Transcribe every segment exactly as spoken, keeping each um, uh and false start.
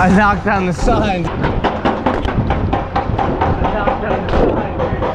I knocked down the sign. I knocked down the sign.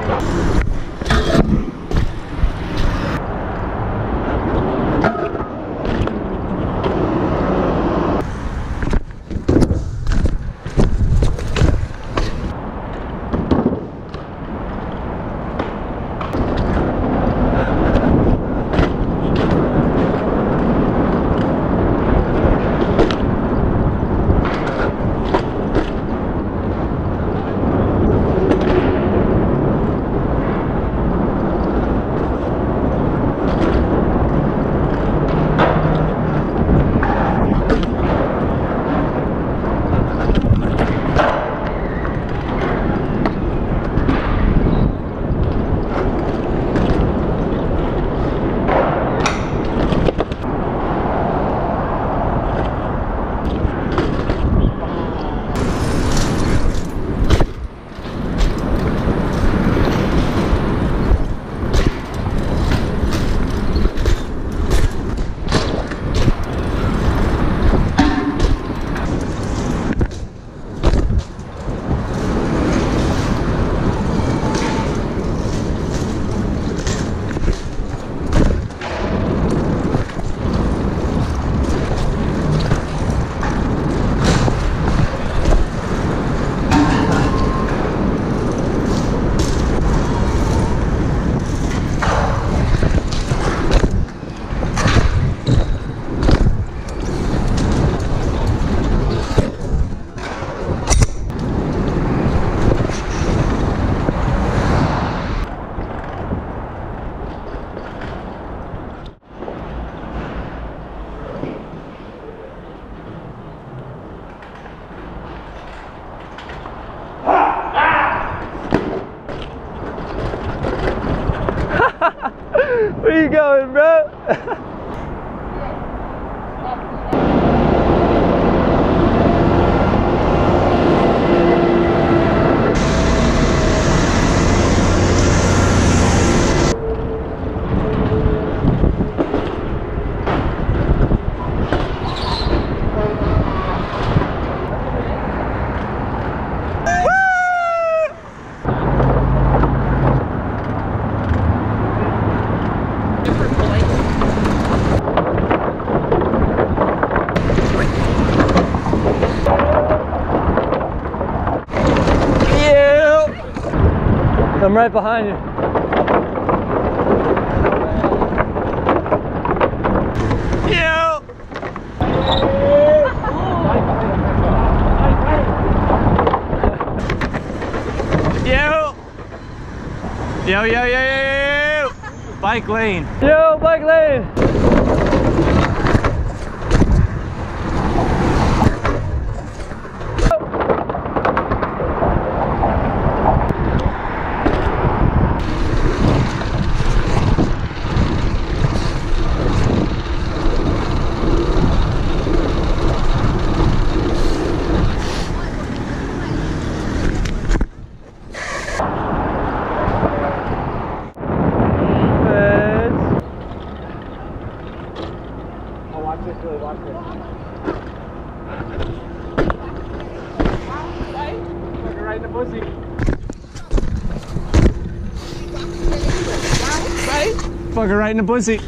Where you going, bro? I'm right behind you. Yo! Yo! Yo, yo, yo, yo, yo! Bike lane. Yo, bike lane! Right in the pussy. Right? Fuck her right in the pussy.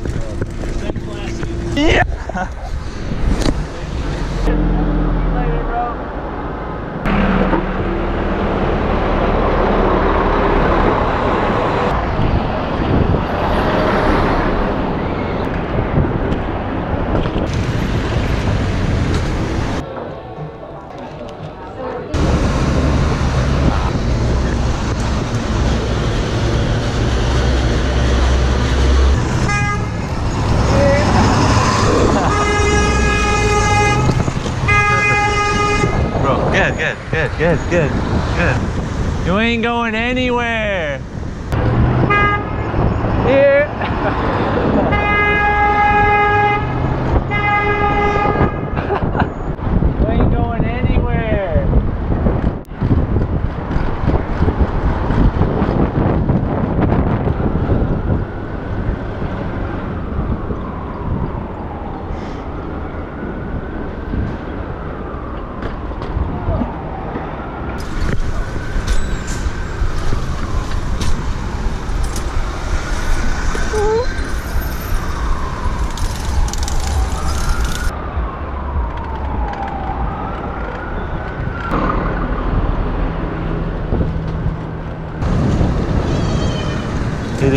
Yeah. Later, bro. Good, good, good, good, good, good. You ain't going anywhere. Here. You ain't going anywhere.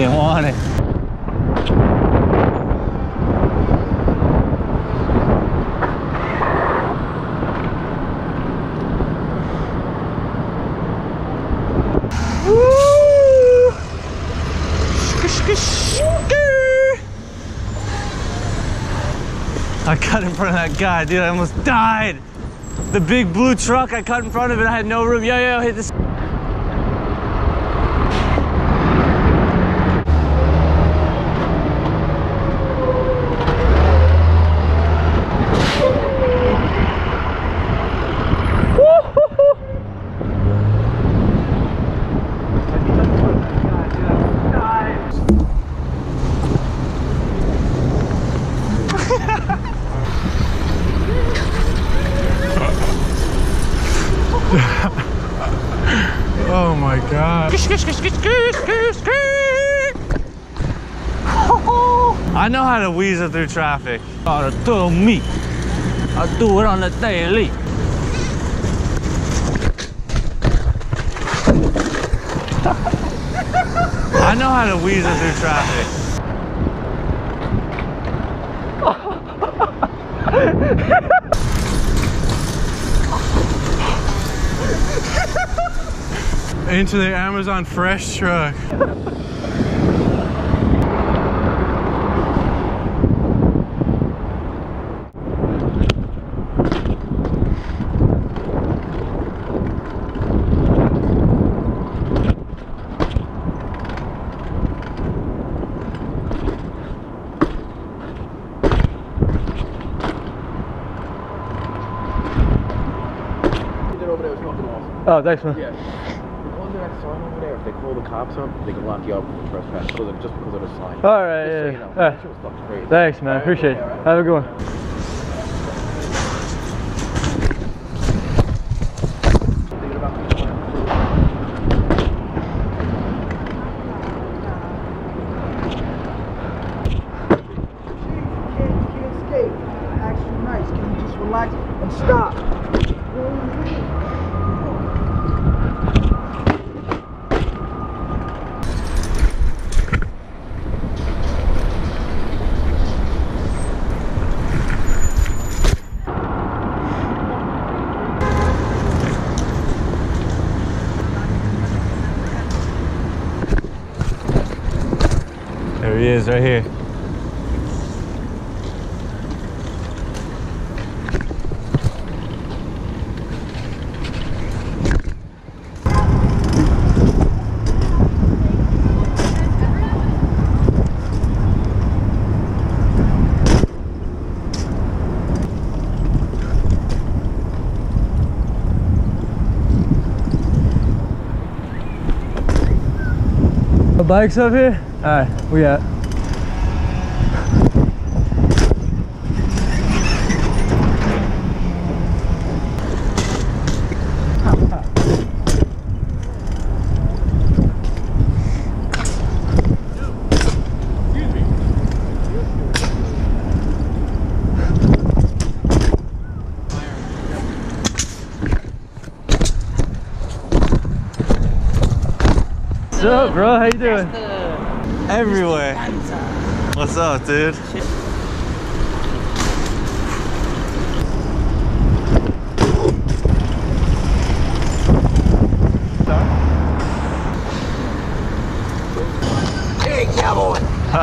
didn't want it. I cut in front of that guy, dude. I almost died. The big blue truck, I cut in front of it. I had no room. Yo, yo, hit this. Oh my God. I know how to weasel through traffic. Gotta do me. I do it on the daily. I know how to weasel through traffic. Into the Amazon Fresh truck. Oh, thanks, man. Yeah. Under that sign over there, if they call the cops on, they can lock you up for trespass because of, just because of the sign. All right, just yeah. so you know. All right. Sure stuff's crazy. Thanks, man. All right, Appreciate okay, it. all right. Have a good one. Thinking about this one. You can't escape. Actually nice. Can you just relax and stop? There he is, right here. The bike's up here? Alright, we got. What's up, bro? How you doing? Everywhere. What's up, dude? Hey, cowboy!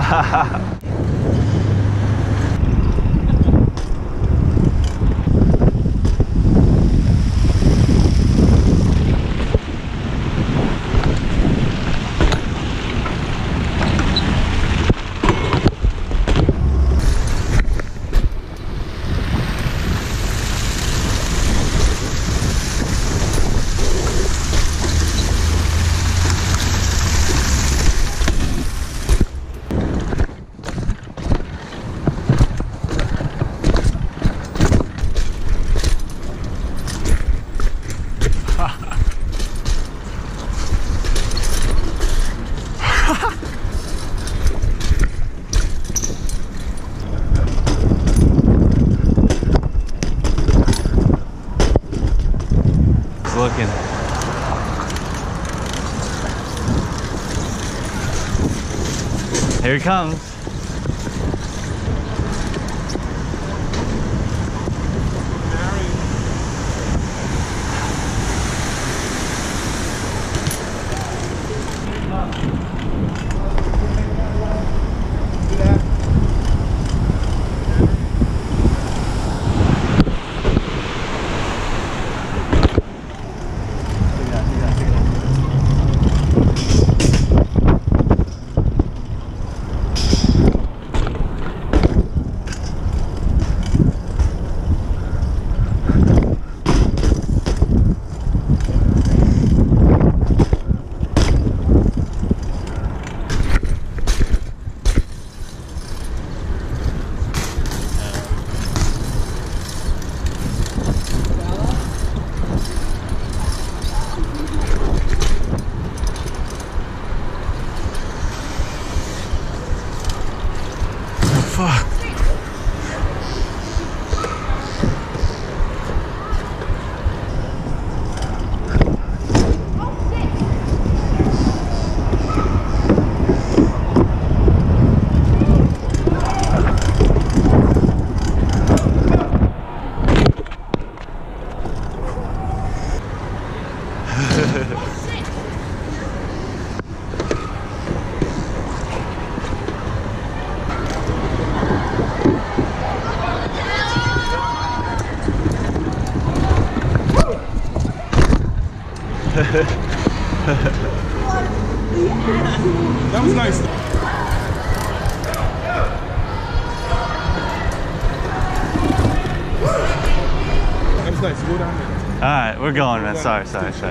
Looking. Here he comes. Fuck. That was nice. That was nice. Go down there. All right, we're going, man. Sorry, sorry, sorry.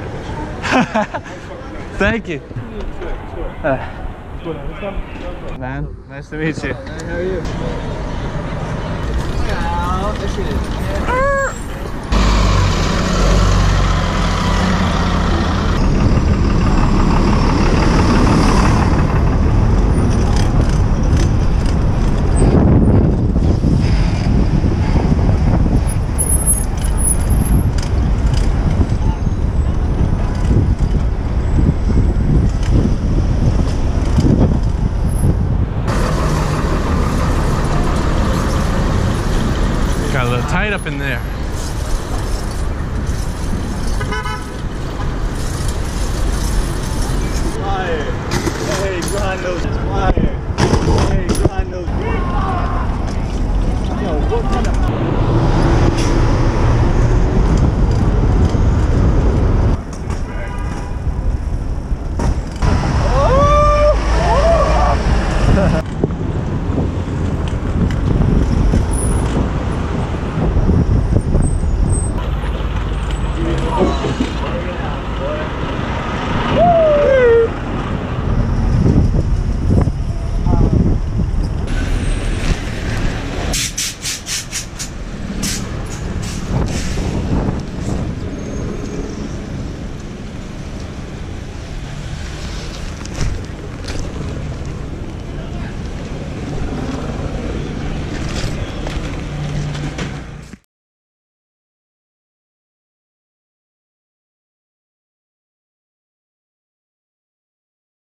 Thank you. Uh, man, nice to meet you. How are you? Got a little tight up in there. Fire. Hey, grind those. Fire. Hey, grind those. Yo, what kind of...